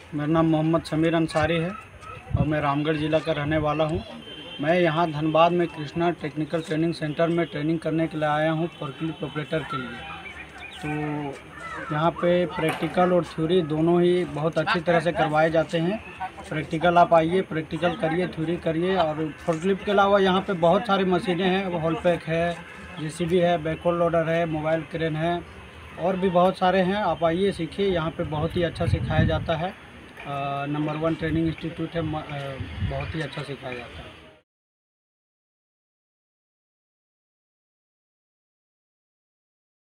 मेरा नाम मोहम्मद समीर अंसारी है और मैं रामगढ़ ज़िला का रहने वाला हूँ। मैं यहाँ धनबाद में कृष्णा टेक्निकल ट्रेनिंग सेंटर में ट्रेनिंग करने के लिए आया हूँ फोर्कलिफ्ट ऑपरेटर के लिए। तो यहाँ पे प्रैक्टिकल और थ्योरी दोनों ही बहुत अच्छी तरह से करवाए जाते हैं। प्रैक्टिकल आप आइए, प्रैक्टिकल करिए, थ्योरी करिए। और फोर्कलिफ्ट के अलावा यहाँ पे बहुत सारी मशीनें हैं, हॉल पैक है, जेसीबी है, बैकहोल लोडर है, मोबाइल क्रेन है और भी बहुत सारे हैं। आप आइए, सीखिए। यहाँ पे बहुत ही अच्छा सिखाया जाता है। नंबर 1 ट्रेनिंग इंस्टीट्यूट है, बहुत ही अच्छा सिखाया जाता है।